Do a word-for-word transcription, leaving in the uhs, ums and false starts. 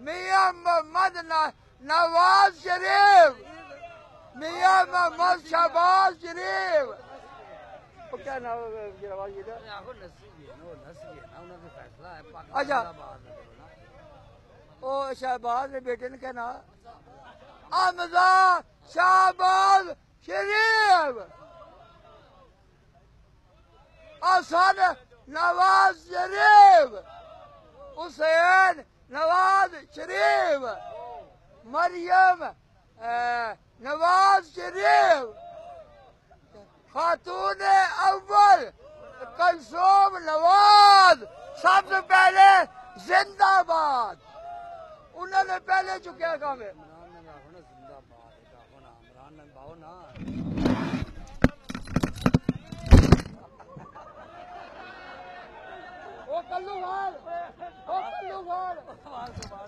میاں محمد نواز شریف، میاں محمد شہباز شریف، کیا نام اچھا او شہباز نے بیٹے نے کیا نام حمزہ شہباز شریف، حسن نواز شریف، حسین نواز شریف، مریم نواز شریف، خاتون اول کلثوم نواز، سب سے پہلے زندہ باد، انہوں نے پہلے چکیا کام ہے وہ کلو بھال وہ کلو بھال